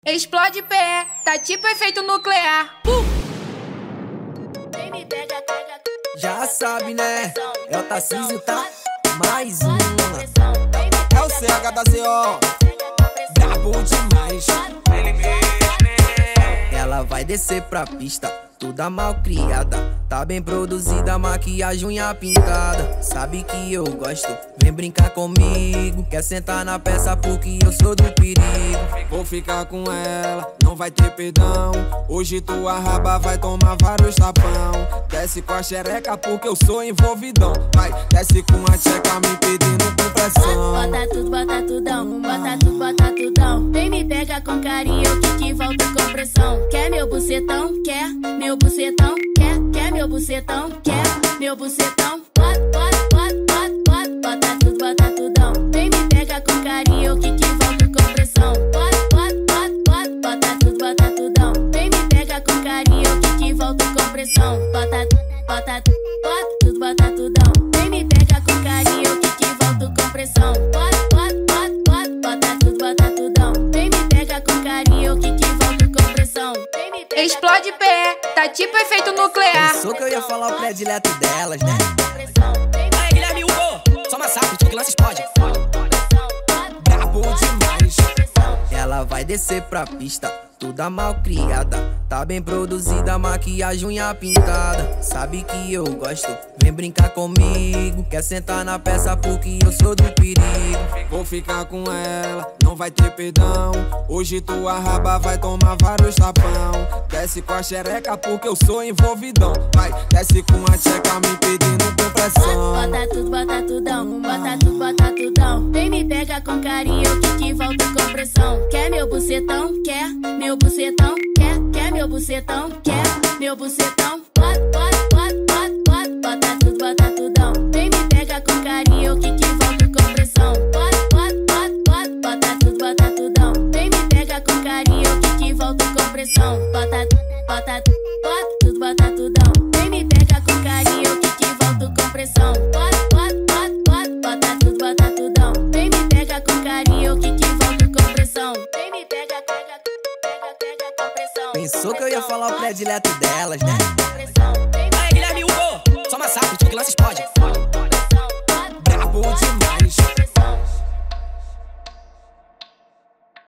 Explode pé, tá tipo efeito nuclear. Já sabe, né? É o Tarcísio, tá? Mais uma. É o CH da CO. Brabo demais. Ela vai descer pra pista, toda mal criada. Tá bem produzida, maquiagem, unha pintada. Sabe que eu gosto, vem brincar comigo. Quer sentar na peça porque eu sou do perigo. Vou ficar com ela, não vai ter perdão. Hoje tua raba vai tomar vários tapão. Desce com a xereca porque eu sou envolvidão. Vai, desce com a tcheca me pedindo com pressão. Bota tudo, bota tudão, bota tudo, bota tudão. Vem me pega com carinho, que volta com pressão. Quer meu bucetão? Quer meu bucetão? Quer meu bucetão? Quer meu bucetão? Bota tudo, bota tudão. Vem me pega com carinho, que volta com pressão. Bota tudo, bota tudão. Vem me pega com carinho, que volta com pressão. Bota tudo, bota tudão. Vem me pega com carinho, que volta com pressão. Bota tudo, bota tudão. Vem me pega com carinho, que volta com pressão. Explode pé, tá tipo efeito nuclear. Pensou que eu ia falar o predileto delas, né? Aí, Guilherme Hugo, só massacre, tudo que lança explode. Brabo demais. Ela vai descer pra pista, toda mal criada. Tá bem produzida, maquiagem, unha pintada. Sabe que eu gosto, vem brincar comigo. Quer sentar na peça porque eu sou do perigo. Vou ficar com ela, não vai ter perdão. Hoje tua raba vai tomar vários tapão. Desce com a xereca porque eu sou envolvidão. Vai, desce com a tcheca me pedindo com pressão. Bota tudo, bota tudão, bota tudo, bota tudão. Vem me pega com carinho, que volta com pressão. Quer meu bucetão? Quer meu bucetão? Quer meu bucetão? Quer meu bucetão? Bota tudo, bota tudão. Vem me pega com carinho, que volta com pressão. Bota tudo, bota tudão. Vem me pega com carinho, que volta com pressão. Bota tudo, bota tudão. Vem me pega com carinho, que volta com pressão. Bota tudo, bota tudão. Vem me pega com carinho, que volta com pressão. Vem me pega com pressão. Pensou que eu ia falar o predileto delas, né? Aí, Guilherme Hugo, só massacre, tudo que lança explode.